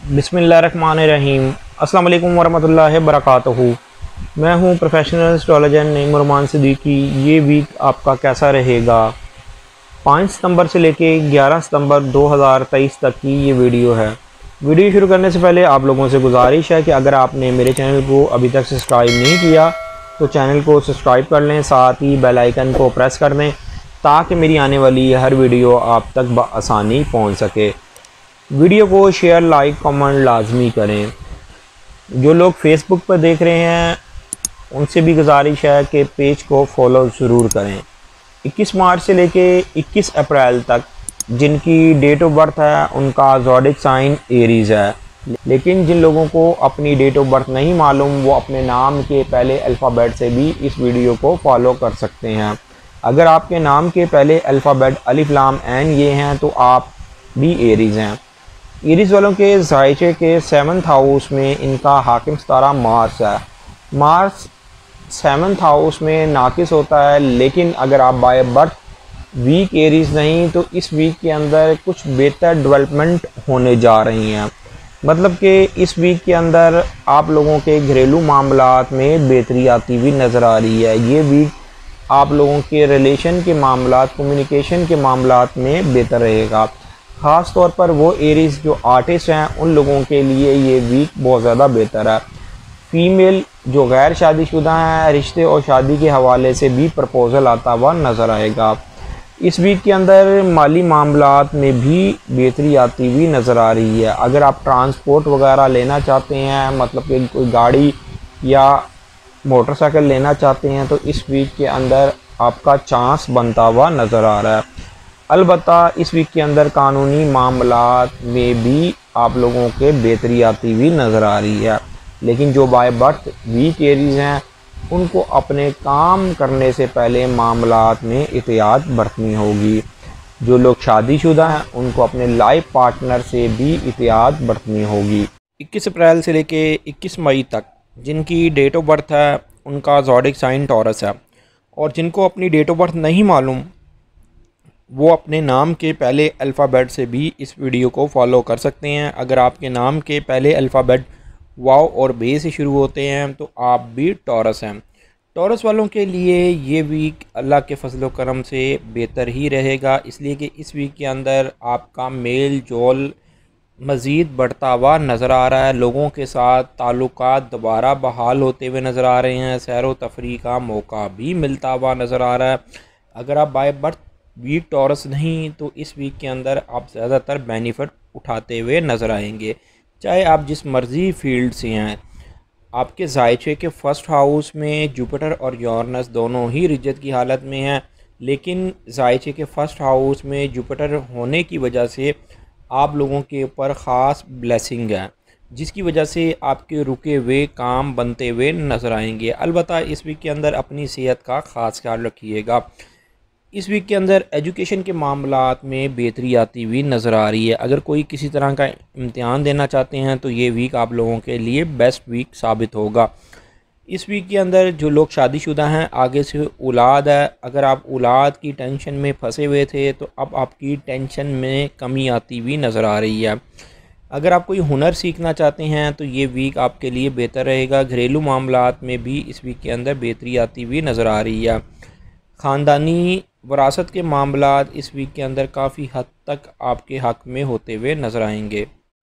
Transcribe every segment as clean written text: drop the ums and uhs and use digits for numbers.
बिस्मिल्लाहिर्रहमानिर्रहीम। अस्सलाम वालेकुम वरहमतुल्लाहि वबरकातुहू। मैं हूं प्रोफेशनल एस्ट्रोलॉजर नईम रहमान सिद्दीकी। ये वीक आपका कैसा रहेगा? 5 सितंबर से लेके 11 सितंबर 2023 तक की ये वीडियो है। वीडियो शुरू करने से पहले आप लोगों से गुजारिश है कि अगर आपने मेरे चैनल को अभी तक सब्सक्राइब नहीं किया तो चैनल को सब्सक्राइब कर लें, साथ ही बेल आइकन को प्रेस कर दें ताकि मेरी आने वाली हर वीडियो आप तक बआसानी पहुँच सके। वीडियो को शेयर, लाइक, कमेंट लाजमी करें। जो लोग फेसबुक पर देख रहे हैं उनसे भी गुजारिश है कि पेज को फॉलो ज़रूर करें। 21 मार्च से लेके 21 अप्रैल तक जिनकी डेट ऑफ बर्थ है उनका ज़ोडिक साइन एरीज़ है, लेकिन जिन लोगों को अपनी डेट ऑफ बर्थ नहीं मालूम वो अपने नाम के पहले अल्फ़ाबेट से भी इस वीडियो को फॉलो कर सकते हैं। अगर आपके नाम के पहले अल्फ़ाबेट अलिफ लाम ऐन ये हैं तो आप भी एरीज़ हैं। एरीज़ वालों के ज़ायचे के 7th हाउस में इनका हाकिम सितारा मार्स है। मार्स 7th हाउस में नाकिस होता है, लेकिन अगर आप बाय बर्थ वीक एरीज़ नहीं तो इस वीक के अंदर कुछ बेहतर डेवलपमेंट होने जा रही हैं। मतलब कि इस वीक के अंदर आप लोगों के घरेलू मामलात में बेहतरी आती हुई नज़र आ रही है। ये वीक आप लोगों के रिलेशन के मामलात, कम्युनिकेशन के मामलात में बेहतर रहेगा। ख़ास तौर पर वो एरीज़ जो आर्टिस्ट हैं उन लोगों के लिए ये वीक बहुत ज़्यादा बेहतर है। फ़ीमेल जो गैर शादीशुदा हैं, रिश्ते और शादी के हवाले से भी प्रपोज़ल आता हुआ नज़र आएगा। इस वीक के अंदर माली मामलात में भी बेहतरी आती हुई नज़र आ रही है। अगर आप ट्रांसपोर्ट वगैरह लेना चाहते हैं, मतलब कि कोई गाड़ी या मोटरसाइकिल लेना चाहते हैं, तो इस वीक के अंदर आपका चांस बनता हुआ नज़र आ रहा है। अलबत्ता इस वीक के अंदर कानूनी मामलात में भी आप लोगों के बेहतरी आती हुई नज़र आ रही है। लेकिन जो बाय बर्थ वीक एरीज़ हैं उनको अपने काम करने से पहले मामलात में एहतियात बरतनी होगी। जो लोग शादीशुदा हैं उनको अपने लाइफ पार्टनर से भी एहतियात बरतनी होगी। 21 अप्रैल से लेके 21 मई तक जिनकी डेट ऑफ बर्थ है उनका ज़ोडिक साइन टॉरस है, और जिनको अपनी डेट ऑफ बर्थ नहीं मालूम वो अपने नाम के पहले अल्फ़ाबेट से भी इस वीडियो को फॉलो कर सकते हैं। अगर आपके नाम के पहले अल्फ़ाबेट वाव और बे से शुरू होते हैं तो आप भी टॉरस हैं। टॉरस वालों के लिए ये वीक अल्लाह के फजल व करम से बेहतर ही रहेगा, इसलिए कि इस वीक के अंदर आपका मेल जोल मज़ीद बढ़ता हुआ नज़र आ रहा है। लोगों के साथ ताल्लुकात दोबारा बहाल होते हुए नज़र आ रहे हैं। सैर व तफरी का मौका भी मिलता हुआ नज़र आ रहा है। अगर आप बाय बर्थ वीक टॉरस नहीं तो इस वीक के अंदर आप ज़्यादातर बेनिफिट उठाते हुए नज़र आएंगे, चाहे आप जिस मर्ज़ी फील्ड से हैं। आपके ज़ायचे के फर्स्ट हाउस में जुपिटर और यूरेनस दोनों ही रिजत की हालत में हैं, लेकिन ज़ायचे के फर्स्ट हाउस में जुपिटर होने की वजह से आप लोगों के ऊपर ख़ास ब्लेसिंग है, जिसकी वजह से आपके रुके हुए काम बनते हुए नज़र आएंगे। अलबत्ता इस वीक के अंदर अपनी सेहत का ख़ास ख्याल रखिएगा। इस वीक के अंदर एजुकेशन के मामलात में बेहतरी आती हुई नज़र आ रही है। अगर कोई किसी तरह का इम्तिहान देना चाहते हैं तो ये वीक आप लोगों के लिए बेस्ट वीक साबित होगा। इस वीक के अंदर जो लोग शादीशुदा हैं, आगे से औलाद है, अगर आप औलाद की टेंशन में फंसे हुए थे तो अब आपकी टेंशन में कमी आती हुई नज़र आ रही है। अगर आप कोई हुनर सीखना चाहते हैं तो ये वीक आपके लिए बेहतर रहेगा। घरेलू मामलात में भी इस वीक के अंदर बेहतरी आती हुई नज़र आ रही है। ख़ानदानी वरासत के मामलात इस वीक के अंदर काफ़ी हद तक आपके हक़ में होते हुए नज़र आएंगे।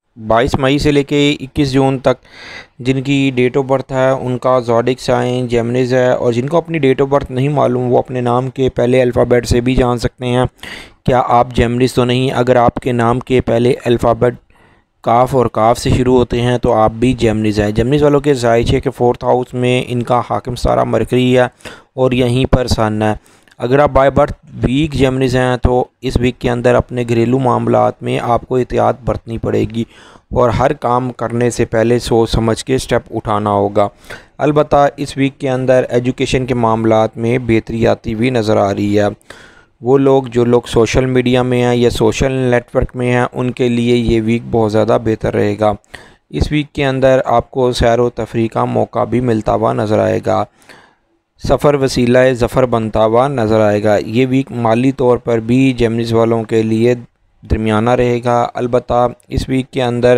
22 मई से लेके 21 जून तक जिनकी डेट ऑफ बर्थ है उनका ज़ोडिक साइन जेमिनीज़ है, और जिनको अपनी डेट ऑफ बर्थ नहीं मालूम वो अपने नाम के पहले अल्फ़ाबेट से भी जान सकते हैं क्या आप जेमिनीज़ तो नहीं। अगर आपके नाम के पहले अल्फ़ाबेट काफ और काफ से शुरू होते हैं तो आप भी जेमिनीज़ हैं। जेमिनीज़ वालों के ज़ायचे के 4th हाउस में इनका हाकिम सितारा मरकरी है और यहीं पर सन है। अगर आप बाय बर्थ वीक जेमिनीज़ हैं तो इस वीक के अंदर अपने घरेलू मामलात में आपको एहतियात बरतनी पड़ेगी और हर काम करने से पहले सोच समझ के स्टेप उठाना होगा। अलबत्ता इस वीक के अंदर एजुकेशन के मामलात में बेहतरी आती हुई नज़र आ रही है। वो लोग जो लोग सोशल मीडिया में हैं या सोशल नेटवर्क में हैं उनके लिए ये वीक बहुत ज़्यादा बेहतर रहेगा। इस वीक के अंदर आपको सैर व तफरी का मौका भी मिलता हुआ नज़र आएगा। सफ़र वसीला ज़फ़र बनता हुआ नज़र आएगा। ये वीक माली तौर पर भी जेमिनीज़ वालों के लिए दरमियाना रहेगा। अलबत्ता इस वीक के अंदर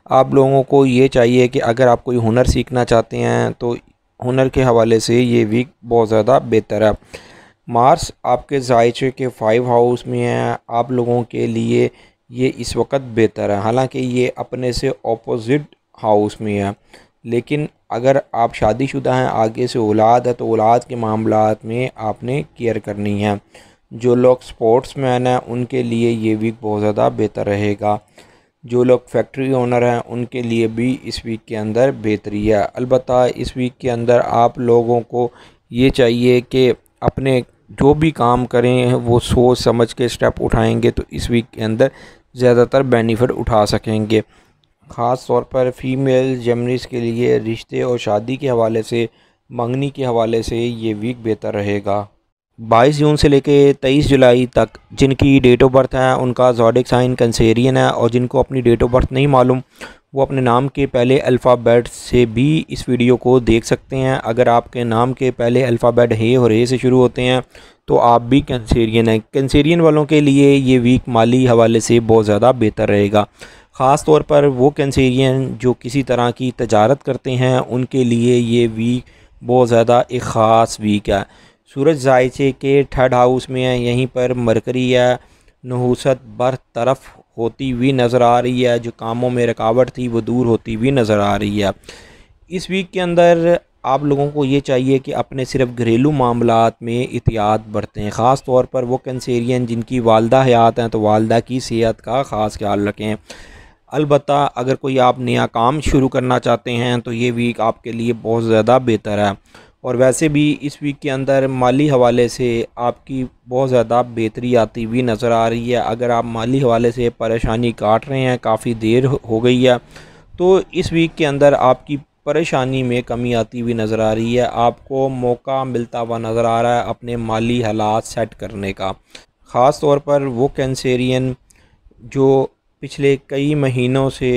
आप लोगों को ये चाहिए कि अगर आप कोई हुनर सीखना चाहते हैं तो हुनर के हवाले से ये वीक बहुत ज़्यादा बेहतर है। मार्स आपके ज़ायचे के 5 हाउस में है, आप लोगों के लिए ये इस वक्त बेहतर है। हालांकि ये अपने से ऑपोजिट हाउस में है, लेकिन अगर आप शादीशुदा हैं, आगे से औलाद है, तो औलाद के मामलात में आपने केयर करनी है। जो लोग स्पोर्ट्स मैन हैं उनके लिए ये वीक बहुत ज़्यादा बेहतर रहेगा। जो लोग फैक्ट्री ओनर हैं उनके लिए भी इस वीक के अंदर बेहतरी है। अलबत्ता इस वीक के अंदर आप लोगों को ये चाहिए कि अपने जो भी काम करें वो सोच समझ के स्टेप उठाएंगे तो इस वीक के अंदर ज़्यादातर बेनिफिट उठा सकेंगे। ख़ास तौर पर फीमेल जेमिनीज़ के लिए रिश्ते और शादी के हवाले से, मंगनी के हवाले से ये वीक बेहतर रहेगा। 22 जून से लेके 23 जुलाई तक जिनकी डेट ऑफ बर्थ है उनका ज़ोडिक साइन कैंसेरियन है, और जिनको अपनी डेट ऑफ बर्थ नहीं मालूम वो अपने नाम के पहले अल्फ़ाबेट से भी इस वीडियो को देख सकते हैं। अगर आपके नाम के पहले अल्फ़ाबेट हे और ए से शुरू होते हैं तो आप भी कैंसेरियन हैं। कैंसेरियन वालों के लिए ये वीक माली हवाले से बहुत ज़्यादा बेहतर रहेगा। ख़ास तौर पर वो कैंसेरियन जो किसी तरह की तजारत करते हैं उनके लिए ये वीक बहुत ज़्यादा एक ख़ास वीक है। सूरज ज़ायचे के 3rd हाउस में है, यहीं पर मरकरी है, नहूसत बरतरफ होती हुई नज़र आ रही है। जो कामों में रुकावट थी वो दूर होती हुई नज़र आ रही है। इस वीक के अंदर आप लोगों को ये चाहिए कि अपने सिर्फ घरेलू मामलात में एहतियात बरतें। ख़ास तौर पर वो कैंसेरियन जिनकी वालदा हयात हैं तो वालदा की सेहत का ख़ास ख्याल रखें। अलबत्ता अगर कोई आप नया काम शुरू करना चाहते हैं तो ये वीक आपके लिए बहुत ज़्यादा बेहतर है। और वैसे भी इस वीक के अंदर माली हवाले से आपकी बहुत ज़्यादा बेहतरी आती हुई नज़र आ रही है। अगर आप माली हवाले से परेशानी काट रहे हैं, काफ़ी देर हो गई है, तो इस वीक के अंदर आपकी परेशानी में कमी आती हुई नज़र आ रही है। आपको मौका मिलता हुआ नज़र आ रहा है अपने माली हालात सेट करने का। ख़ास तौर पर वो कैंसेरियन जो पिछले कई महीनों से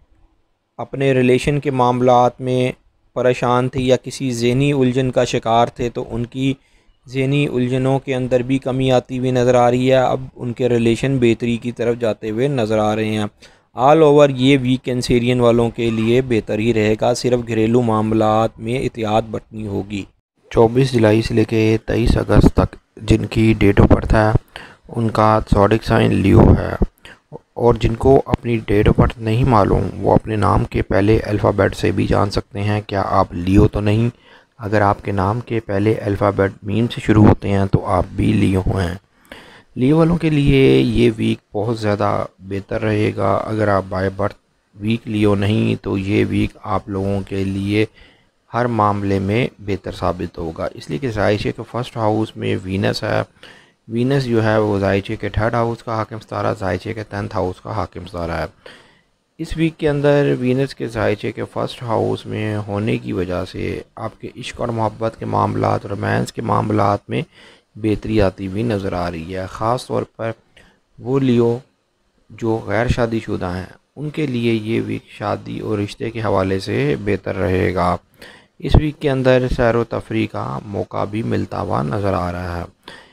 अपने रिलेशन के मामलात में परेशान थे या किसी ज़हनी उलझन का शिकार थे, तो उनकी ज़हनी उलझनों के अंदर भी कमी आती हुई नज़र आ रही है। अब उनके रिलेशन बेहतरी की तरफ जाते हुए नज़र आ रहे हैं। ऑल ओवर ये वीक कैंसेरियन वालों के लिए बेहतर ही रहेगा, सिर्फ घरेलू मामलात में एहतियात बरतनी होगी। 24 जुलाई से लेके 23 अगस्त तक जिनकी डेट ऑफ बर्थ है उनका ज़ोडिक साइन लियो है, और जिनको अपनी डेट ऑफ बर्थ नहीं मालूम वो अपने नाम के पहले अल्फ़ाबेट से भी जान सकते हैं क्या आप लियो तो नहीं। अगर आपके नाम के पहले अल्फ़ाबेट मीम से शुरू होते हैं तो आप भी लियो हैं। लियो वालों के लिए ये वीक बहुत ज़्यादा बेहतर रहेगा। अगर आप बाय बर्थ वीक लियो नहीं तो ये वीक आप लोगों के लिए हर मामले में बेहतर साबित होगा, इसलिए कि ज़ायचे के 1st हाउस में वीनस है। वीनस जो है वो ज़ायचे के 3rd हाउस का हाकिम सितारा, ज़ायचे के 10th हाउस का हाकिम सितारा है। इस वीक के अंदर वीनस के ज़ायचे के 1st हाउस में होने की वजह से आपके इश्क और मोहब्बत के मामलात, रोमांस के मामलात में बेहतरी आती हुई नज़र आ रही है। ख़ास तौर पर वो लियो जो गैर शादीशुदा हैं उनके लिए ये वीक शादी और रिश्ते के हवाले से बेहतर रहेगा। इस वीक के अंदर सैर व तफरी का मौका भी मिलता हुआ नज़र आ रहा है।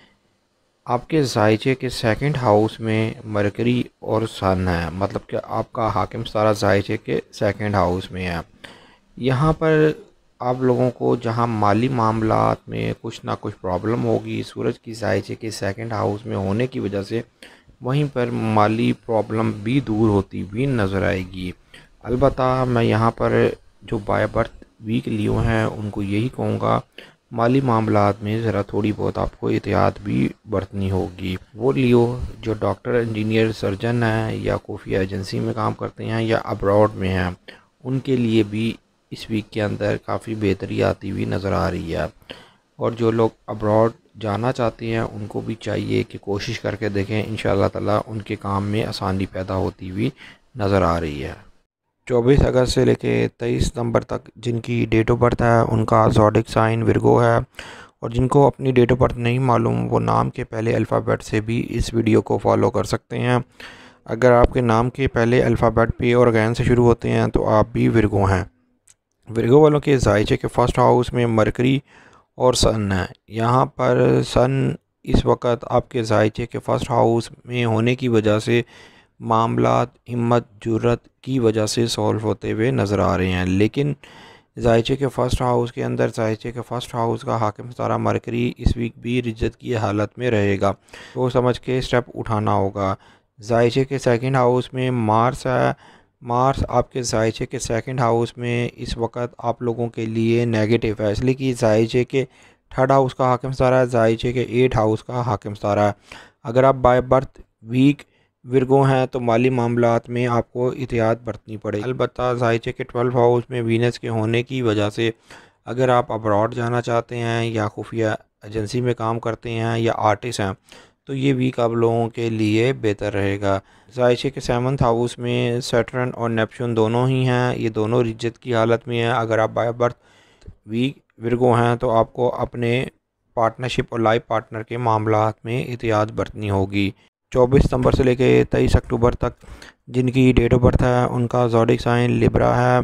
आपके ज़ायचे के 2nd हाउस में मरकरी और सन है, मतलब कि आपका हाकिम सितारा ज़ायचे के 2nd हाउस में है। यहाँ पर आप लोगों को जहाँ माली मामलात में कुछ ना कुछ प्रॉब्लम होगी, सूरज की ज़ायचे के 2nd हाउस में होने की वजह से वहीं पर माली प्रॉब्लम भी दूर होती हुई नज़र आएगी। अलबत्ता मैं यहाँ पर जो बाय बर्थ वीक लियो हैं उनको यही कहूँगा, माली मामलात में ज़रा थोड़ी बहुत आपको एहतियात भी बरतनी होगी। वो लियो जो डॉक्टर, इंजीनियर, सर्जन हैं या खुफिया एजेंसी में काम करते हैं या अब्रॉड में हैं, उनके लिए भी इस वीक के अंदर काफ़ी बेहतरी आती हुई नज़र आ रही है। और जो लोग अब्रॉड जाना चाहते हैं उनको भी चाहिए कि कोशिश करके देखें, इंशाअल्लाह ताला उनके काम में आसानी पैदा होती हुई नज़र आ रही है। 24 अगस्त से लेके 23 सितंबर तक जिनकी डेट ऑफ बर्थ है उनका ज़ोडिक साइन विर्गो है, और जिनको अपनी डेट ऑफ बर्थ नहीं मालूम वो नाम के पहले अल्फ़ाबेट से भी इस वीडियो को फॉलो कर सकते हैं। अगर आपके नाम के पहले अल्फ़ाबेट पे और गैन से शुरू होते हैं तो आप भी विर्गो हैं। विर्गो वालों के ज़ायचे के 1st हाउस में मरकरी और सन है। यहाँ पर सन इस वक्त आपके ज़ायचे के 1st हाउस में होने की वजह से मामलात हिम्मत जुर्रत की वजह से सॉल्व होते हुए नज़र आ रहे हैं। लेकिन जायचे के फ़र्स्ट हाउस के अंदर जायचे के फ़र्स्ट हाउस का हाकिम सितारा मरकरी इस वीक भी रिज्जत की हालत में रहेगा, तो समझ के स्टेप उठाना होगा। जायचे के सेकंड हाउस में मार्स है। मार्स आपके जायचे के सेकंड हाउस में इस वक्त आप लोगों के लिए नेगेटिव है, इसलिए कि जायचे के थर्ड हाउस का हाकिम सितारा है, जायचे के एट हाउस का हाकिम सितारा है। अगर आप बाय बर्थ वीक विरगो हैं तो माली मामलात में आपको एहतियात बरतनी पड़ेगी। अलबत्ता जायचे के 12 हाउस में वीनस के होने की वजह से अगर आप अब्रॉड जाना चाहते हैं या खुफिया एजेंसी में काम करते हैं या आर्टिस्ट हैं तो ये वीक आप लोगों के लिए बेहतर रहेगा। जायचे के 7th हाउस में सैटर्न और नेपच्यून दोनों ही हैं, ये दोनों रिज्जत की हालत में हैं। अगर आप बाय बर्थ वीक विरगो हैं तो आपको अपने पार्टनरशिप और लाइफ पार्टनर के मामलात में एहतियात बरतनी होगी। 24 सितंबर से लेके 23 अक्टूबर तक जिनकी डेट ऑफ बर्थ है उनका ज़ोडिक साइन लिब्रा है।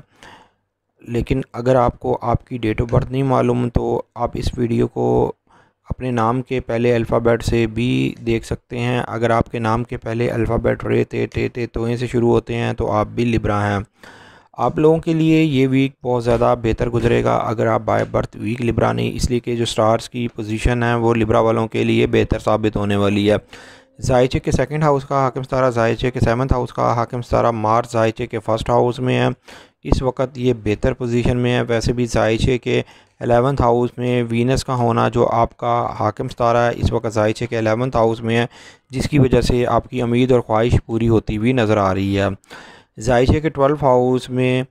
लेकिन अगर आपको आपकी डेट ऑफ बर्थ नहीं मालूम तो आप इस वीडियो को अपने नाम के पहले अल्फ़ाबेट से भी देख सकते हैं। अगर आपके नाम के पहले अल्फ़ाबेट रे ते तोए से शुरू होते हैं तो आप भी लिब्रा हैं। आप लोगों के लिए ये वीक बहुत ज़्यादा बेहतर गुजरेगा अगर आप बाय बर्थ वीक लिब्रा नहीं, इसलिए कि जो स्टार्स की पोजीशन है वो लिब्रा वालों के लिए बेहतर साबित होने वाली है। जायचे के सेकंड हाउस का हाकिम सितारा जायचे के 7th हाउस का हाकिम सितारा मार्स जायचे के फर्स्ट हाउस में है, इस वक्त ये बेहतर पोजीशन में है। वैसे भी जायचे के 11th हाउस में वीनस का होना जो आपका हाकिम सितारा है इस वक्त जायचे के 11th हाउस में है, जिसकी वजह से आपकी उम्मीद और ख्वाहिश पूरी होती हुई नज़र आ रही है। जायचे के 12 हाउस में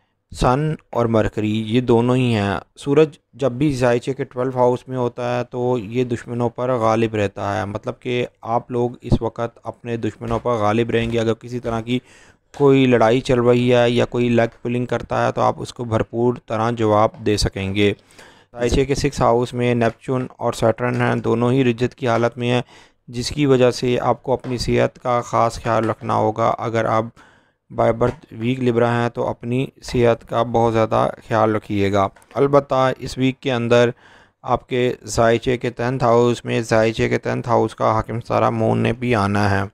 सन और मरकरी ये दोनों ही हैं। सूरज जब भी जायचे के 12 हाउस में होता है तो ये दुश्मनों पर गालिब रहता है, मतलब कि आप लोग इस वक्त अपने दुश्मनों पर गालिब रहेंगे। अगर किसी तरह की कोई लड़ाई चल रही है या कोई लेग पुलिंग करता है तो आप उसको भरपूर तरह जवाब दे सकेंगे। जायचे के 6 हाउस में नेपच्यून और सैटर्न हैं, दोनों ही रिज्जत की हालत में हैं, जिसकी वजह से आपको अपनी सेहत का ख़ास ख्याल रखना होगा। अगर आप बाय बर्थ वीक लिब्रा हैं तो अपनी सेहत का बहुत ज़्यादा ख्याल रखिएगा। अलबत्ता इस वीक के अंदर आपके जायचे के 10th हाउस में जायचे के 10th हाउस का हाकिम सितारा मून ने भी आना है।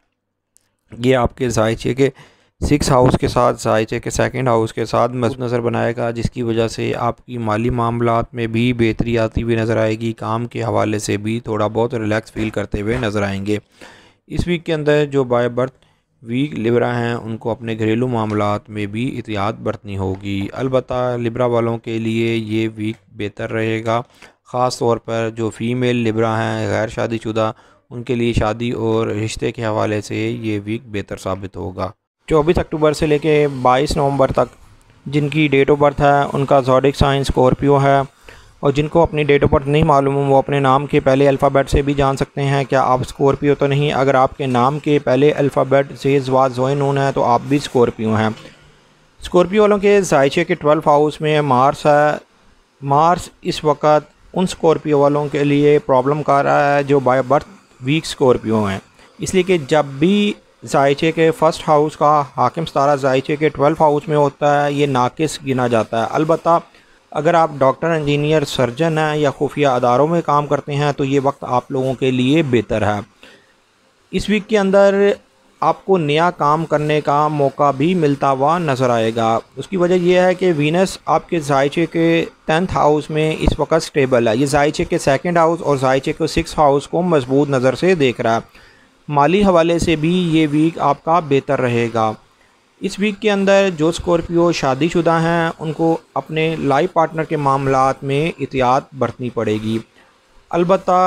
ये आपके जायचे के 6 हाउस के साथ जायचे के सेकंड हाउस के साथ मजबूत नज़र बनाएगा, जिसकी वजह से आपकी माली मामलात में भी बेहतरी आती हुई नज़र आएगी। काम के हवाले से भी थोड़ा बहुत रिलैक्स फील करते हुए नज़र आएंगे। इस वीक के अंदर जो बाय बर्थ वीक लिब्रा हैं उनको अपने घरेलू मामलात में भी एहतियात बरतनी होगी। अलबत्ता लिब्रा वालों के लिए ये वीक बेहतर रहेगा, ख़ास तौर पर जो फ़ीमेल लिब्रा हैं गैर शादीशुदा उनके लिए शादी और रिश्ते के हवाले से ये वीक बेहतर साबित होगा। 24 अक्टूबर से लेके 22 नवंबर तक जिनकी डेट ऑफ बर्थ है उनका ज़ोडिक साइन स्कॉर्पियो है, और जिनको अपनी डेट ऑफ बर्थ नहीं मालूम वो अपने नाम के पहले अल्फ़ाबेट से भी जान सकते हैं क्या आप स्कॉर्पियो तो नहीं। अगर आपके नाम के पहले अल्फ़ाबेट से ज़वा ज़ोए नून है तो आप भी स्कॉर्पियो हैं। स्कॉर्पियो वालों के जायचे के 12 हाउस में मार्स है। मार्स इस वक्त उन स्कॉर्पियो वालों के लिए प्रॉब्लम कर रहा है जो बाय बर्थ वीक स्कॉर्पियो हैं, इसलिए कि जब भी जायचे के फर्स्ट हाउस का हाकिम सितारा जायचे के 12 हाउस में होता है ये नाकिस गिना जाता है। अलबत्ता अगर आप डॉक्टर, इंजीनियर, सर्जन हैं या खुफिया अदारों में काम करते हैं तो ये वक्त आप लोगों के लिए बेहतर है। इस वीक के अंदर आपको नया काम करने का मौका भी मिलता हुआ नज़र आएगा। उसकी वजह यह है कि वीनस आपके जायचे के 10th हाउस में इस वक्त स्टेबल है। ये जायचे के सेकंड हाउस और जायचे के 6 हाउस को मजबूत नज़र से देख रहा है। माली हवाले से भी ये वीक आपका बेहतर रहेगा। इस वीक के अंदर जो स्कॉर्पियो शादीशुदा हैं उनको अपने लाइफ पार्टनर के मामलात में एहतियात बरतनी पड़ेगी। अलबत्ता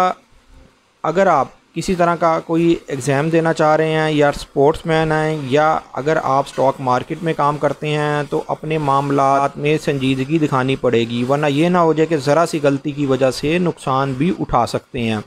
अगर आप किसी तरह का कोई एग्ज़ाम देना चाह रहे हैं या स्पोर्ट्समैन हैं या अगर आप स्टॉक मार्केट में काम करते हैं तो अपने मामलात में संजीदगी दिखानी पड़ेगी, वरना ये ना हो जाए कि ज़रा सी गलती की वजह से नुकसान भी उठा सकते हैं।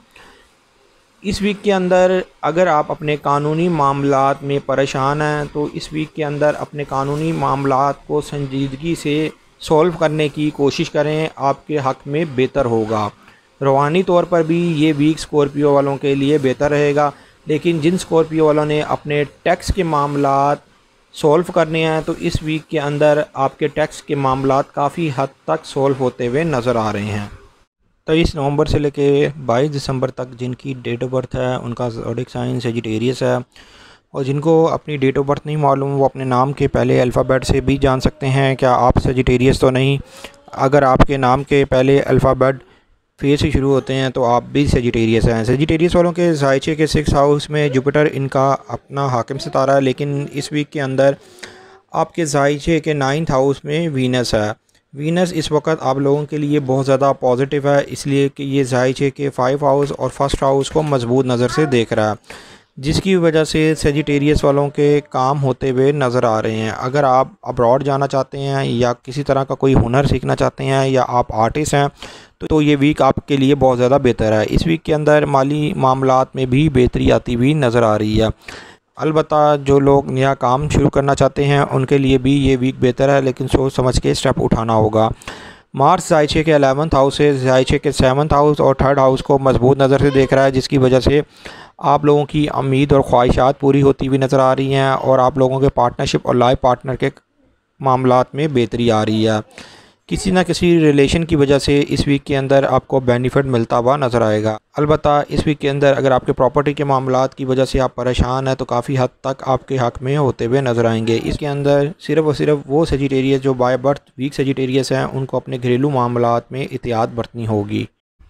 इस वीक के अंदर अगर आप अपने कानूनी मामलात में परेशान हैं तो इस वीक के अंदर अपने कानूनी मामलात को संजीदगी से सॉल्व करने की कोशिश करें, आपके हक़ में बेहतर होगा। रूहानी तौर पर भी ये वीक स्कॉर्पियो वालों के लिए बेहतर रहेगा, लेकिन जिन स्कॉर्पियो वालों ने अपने टैक्स के मामलात सॉल्व करने हैं तो इस वीक के अंदर आपके टैक्स के मामलात काफ़ी हद तक सॉल्व होते हुए नज़र आ रहे हैं। 23 नवंबर से लेके 22 दिसंबर तक जिनकी डेट ऑफ बर्थ है उनका ज़ोडिक साइन सेजिटेरियस है, और जिनको अपनी डेट ऑफ बर्थ नहीं मालूम वो अपने नाम के पहले अल्फ़ाबेट से भी जान सकते हैं क्या आप सेजिटेरियस तो नहीं। अगर आपके नाम के पहले अल्फ़ाबेट फे से शुरू होते हैं तो आप भी सेजिटेरियस हैं। सेजिटेरियस वालों के ज़ायचे के 6 हाउस में जुपिटर इनका अपना हाकिम सितारा है, लेकिन इस वीक के अंदर आपके ज़ायचे के 9th हाउस में वीनस है। वीनस इस वक्त आप लोगों के लिए बहुत ज़्यादा पॉजिटिव है, इसलिए कि ये ज़ायचे के 5 हाउस और फर्स्ट हाउस को मजबूत नज़र से देख रहा है, जिसकी वजह से सेजिटेरियस वालों के काम होते हुए नज़र आ रहे हैं। अगर आप अब्रॉड जाना चाहते हैं या किसी तरह का कोई हुनर सीखना चाहते हैं या आप आर्टिस्ट हैं तो ये वीक आपके लिए बहुत ज़्यादा बेहतर है। इस वीक के अंदर माली मामलात में भी बेहतरी आती हुई नज़र आ रही है। अलबत्ता जो लोग नया काम शुरू करना चाहते हैं उनके लिए भी ये वीक बेहतर है, लेकिन सोच समझ के स्टेप उठाना होगा। मार्स ज़ायचे के 11th हाउस से ज़ायचे के 7th हाउस और 3rd हाउस को मजबूत नज़र से देख रहा है, जिसकी वजह से आप लोगों की उम्मीद और ख्वाहिशात पूरी होती हुई नज़र आ रही हैं और आप लोगों के पार्टनरशिप और लाइफ पार्टनर के मामलात में बेहतरी आ रही है। किसी न किसी रिलेशन की वजह से इस वीक के अंदर आपको बेनिफिट मिलता हुआ नज़र आएगा। अलबत्ता इस वीक के अंदर अगर आपके प्रॉपर्टी के मामलात की वजह से आप परेशान हैं तो काफ़ी हद तक आपके हक़ में होते हुए नज़र आएंगे। इसके अंदर सिर्फ़ और सिर्फ वो सेजिटेरियस जो बाय बर्थ वीक सेजिटेरियस हैं उनको अपने घरेलू मामलात में एहतियात बरतनी होगी।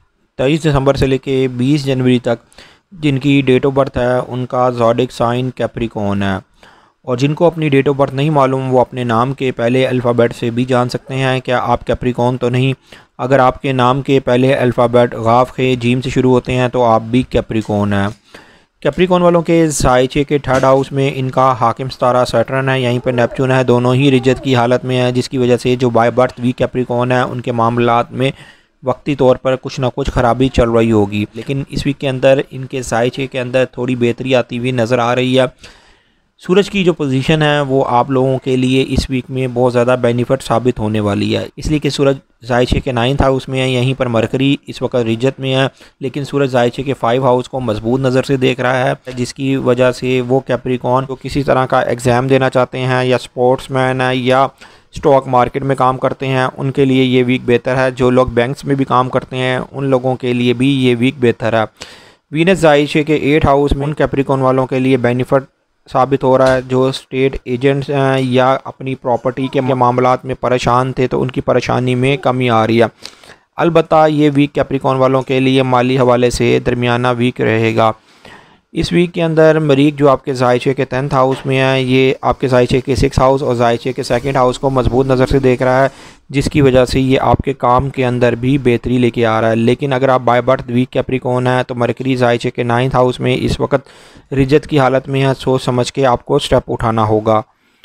23 दिसंबर से लेकर 20 जनवरी तक जिनकी डेट ऑफ बर्थ है उनका ज़ोडिक साइन कैप्रिकॉर्न है, और जिनको अपनी डेट ऑफ बर्थ नहीं मालूम वो अपने नाम के पहले अल्फ़ाबेट से भी जान सकते हैं क्या आप कैप्रिकॉर्न तो नहीं। अगर आपके नाम के पहले अल्फ़ाबेट गाफ खे जीम से शुरू होते हैं तो आप भी कैप्रिकॉर्न हैं। कैप्रिकॉर्न वालों के ज़ायचे के 3rd हाउस में इनका हाकिम सितारा सैटर्न है, यहीं पर नेपच्यून है, दोनों ही रिजत की हालत में है, जिसकी वजह से जो बाय बर्थ वीक कैप्रिकॉर्न है उनके मामलात में वक्ती तौर पर कुछ ना कुछ ख़राबी चल रही होगी, लेकिन इस वीक के अंदर इनके ज़ायचे के अंदर थोड़ी बेहतरी आती हुई नज़र आ रही है। सूरज की जो पोजीशन है वो आप लोगों के लिए इस वीक में बहुत ज़्यादा बेनिफिट साबित होने वाली है, इसलिए कि सूरज ज़ायचे के 9th हाउस में है, यहीं पर मरकरी इस वक्त रिजत में है, लेकिन सूरज ज़ायचे के 5 हाउस को मजबूत नज़र से देख रहा है, जिसकी वजह से वो कैप्रिकॉर्न जो किसी तरह का एग्ज़ाम देना चाहते हैं या स्पोर्ट्समैन है या स्टॉक मार्केट में काम करते हैं उनके लिए ये वीक बेहतर है। जो लोग बैंक्स में भी काम करते हैं उन लोगों के लिए भी ये वीक बेहतर है। वीनस ज़ायचे के 8 हाउस में उन कैप्रिकॉर्न वालों के लिए बेनिफिट साबित हो रहा है जो स्टेट एजेंट्स हैं या अपनी प्रॉपर्टी के मामलात में परेशान थे तो उनकी परेशानी में कमी आ रही है। अलबत्ता ये वीक कैप्रिकॉर्न वालों के लिए माली हवाले से दरमियाना वीक रहेगा। इस वीक के अंदर मरीख जो आपके ज़ायचे के 10th हाउस में है ये आपके ज़ायचे के 6 हाउस और ज़ायचे के 2nd हाउस को मजबूत नज़र से देख रहा है, जिसकी वजह से ये आपके काम के अंदर भी बेहतरी लेके आ रहा है। लेकिन अगर आप बाय बर्थ वीक कैप्रिकॉर्न है तो मरकरी ज़ायचे के 9th हाउस में इस वक्त रिजत की हालत में है, सोच समझ के आपको स्टेप उठाना होगा।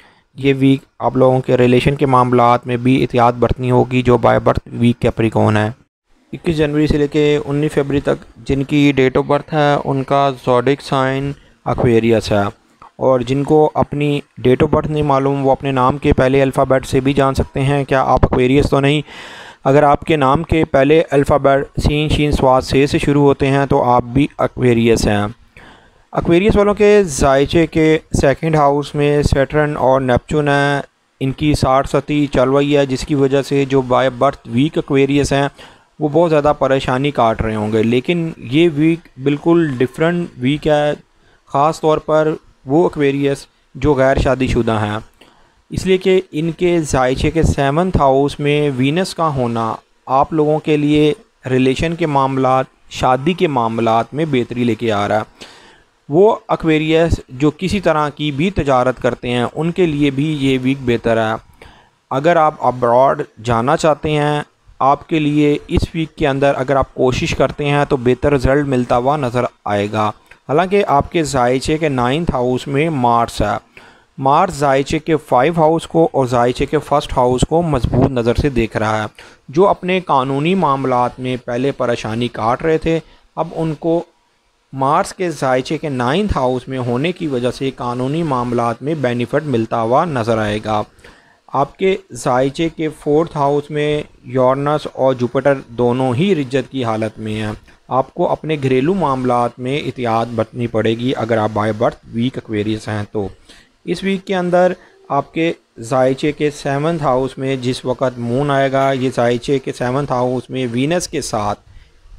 ये वीक आप लोगों के रिलेशन के मामलात में भी एहतियात बरतनी होगी जो बाय बर्थ वीक कैप्रिकॉर्न है। 21 जनवरी से लेकर 19 फरवरी तक जिनकी डेट ऑफ बर्थ है उनका ज़ोडिक साइन एक्वेरियस है, और जिनको अपनी डेट ऑफ बर्थ नहीं मालूम वो अपने नाम के पहले अल्फ़ाबेट से भी जान सकते हैं क्या आप एक्वेरियस तो नहीं। अगर आपके नाम के पहले अल्फ़ाबेट सीन शीन स्वाद से शुरू होते हैं तो आप भी एक्वेरियस हैं। एक्वेरियस वालों के ज़ायचे के 2nd हाउस में सैटर्न और नेपच्यून है, इनकी 60 सती चल रही है, जिसकी वजह से जो बाय बर्थ वीक एक्वेरियस हैं वो बहुत ज़्यादा परेशानी काट रहे होंगे। लेकिन ये वीक बिल्कुल डिफरेंट वीक है, ख़ास तौर पर वो एक्वेरियस जो गैर शादीशुदा हैं, इसलिए कि इनके ज़ायचे के 7th हाउस में वीनस का होना आप लोगों के लिए रिलेशन के मामलात, शादी के मामलात में बेहतरी लेके आ रहा है। वो एक्वेरियस जो किसी तरह की भी तजारत करते हैं उनके लिए भी ये वीक बेहतर है। अगर आप अब्रॉड जाना चाहते हैं आपके लिए इस वीक के अंदर अगर आप कोशिश करते हैं तो बेहतर रिज़ल्ट मिलता हुआ नज़र आएगा। हालांकि आपके ज़ायचे के 9th हाउस में मार्स है, मार्स ज़ायचे के 5 हाउस को और ज़ायचे के 1st हाउस को मजबूत नज़र से देख रहा है। जो अपने कानूनी मामलात में पहले परेशानी काट रहे थे अब उनको मार्स के ज़ायचे के 9th हाउस में होने की वजह से कानूनी मामलात में बेनिफिट मिलता हुआ नज़र आएगा। आपके ज़ायचे के 4th हाउस में यूरेनस और जुपिटर दोनों ही रिज्जत की हालत में हैं। आपको अपने घरेलू मामलात में एहतियात बरतनी पड़ेगी अगर आप बाय बर्थ वीक एक्वेरियस हैं तो। इस वीक के अंदर आपके ज़ायचे के 7th हाउस में जिस वक्त मून आएगा, ये ज़ायचे के 7th हाउस में वीनस के साथ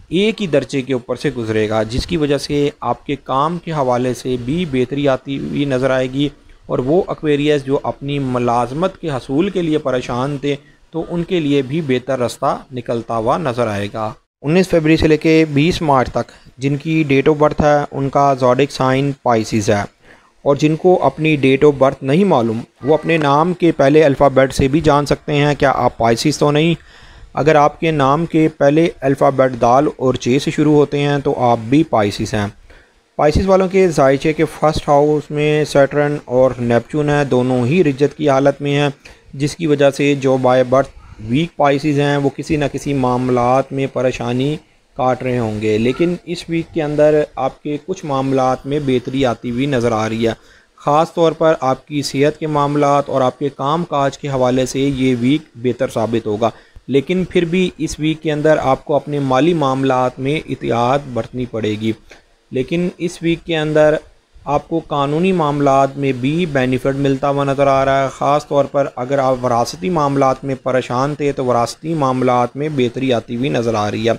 एक ही दर्जे के ऊपर से गुजरेगा, जिसकी वजह से आपके काम के हवाले से भी बेहतरी आती हुई नज़र आएगी। और वो एक्वेरियस जो अपनी मुलाजमत के हसूल के लिए परेशान थे, तो उनके लिए भी बेहतर रास्ता निकलता हुआ नज़र आएगा। 19 फरवरी से लेके 20 मार्च तक जिनकी डेट ऑफ बर्थ है, उनका ज़ोडिक साइन पाइसिस है। और जिनको अपनी डेट ऑफ बर्थ नहीं मालूम, वो अपने नाम के पहले अल्फ़ाबेट से भी जान सकते हैं क्या आप पाइसिस तो नहीं। अगर आपके नाम के पहले अल्फ़ाबेट दाल और जे से शुरू होते हैं तो आप भी पाइसिस हैं। पाइसिस वालों के जायचे के फर्स्ट हाउस में सैटर्न और नेपच्यून है, दोनों ही रिज्जत की हालत में हैं, जिसकी वजह से जो बाय बर्थ वीक पाइसिस हैं वो किसी न किसी मामलात में परेशानी काट रहे होंगे। लेकिन इस वीक के अंदर आपके कुछ मामलात में बेहतरी आती हुई नज़र आ रही है। ख़ास तौर पर आपकी सेहत के मामलात और आपके काम काज के हवाले से ये वीक बेहतर साबित होगा। लेकिन फिर भी इस वीक के अंदर आपको अपने माली मामलात में एहतियात बरतनी पड़ेगी। लेकिन इस वीक के अंदर आपको कानूनी मामलात में भी बेनिफिट मिलता हुआ नज़र आ रहा है। ख़ास तौर पर अगर आप वरासती मामलात में परेशान थे तो वरासती मामलात में बेहतरी आती हुई नज़र आ रही है।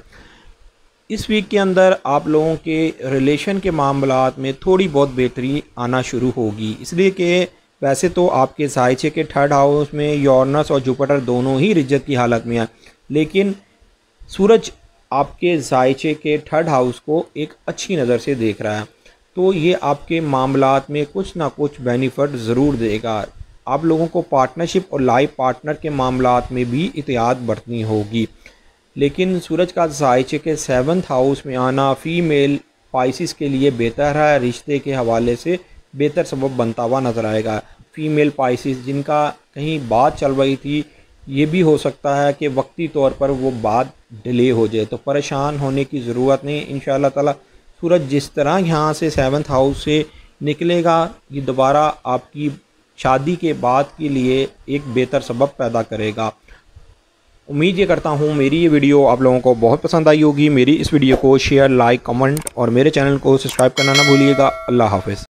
इस वीक के अंदर आप लोगों के रिलेशन के मामलात में थोड़ी बहुत बेहतरी आना शुरू होगी, इसलिए कि वैसे तो आपके जायचे के थर्ड हाउस में यूरेनस और जुपिटर दोनों ही रिज्जत की हालत में है, लेकिन सूरज आपके जायचे के थर्ड हाउस को एक अच्छी नज़र से देख रहा है, तो ये आपके मामलात में कुछ ना कुछ बेनिफिट ज़रूर देगा। आप लोगों को पार्टनरशिप और लाइफ पार्टनर के मामलात में भी एहतियात बरतनी होगी। लेकिन सूरज का जायचे के 7th हाउस में आना फीमेल पाइसिस के लिए बेहतर है, रिश्ते के हवाले से बेहतर सबब बनता हुआ नज़र आएगा। फ़ीमेल पाइसिस जिनका कहीं बात चल रही थी, ये भी हो सकता है कि वक्ती तौर पर वो बात डिले हो जाए, तो परेशान होने की ज़रूरत नहीं। इंशाअल्लाह ताला सूरज जिस तरह यहाँ से 7th हाउस से निकलेगा, ये दोबारा आपकी शादी के बाद के लिए एक बेहतर सबब पैदा करेगा। उम्मीद ये करता हूँ मेरी ये वीडियो आप लोगों को बहुत पसंद आई होगी। मेरी इस वीडियो को शेयर, लाइक, कमेंट और मेरे चैनल को सब्सक्राइब करना ना भूलिएगा। अल्लाह हाफ़िज़।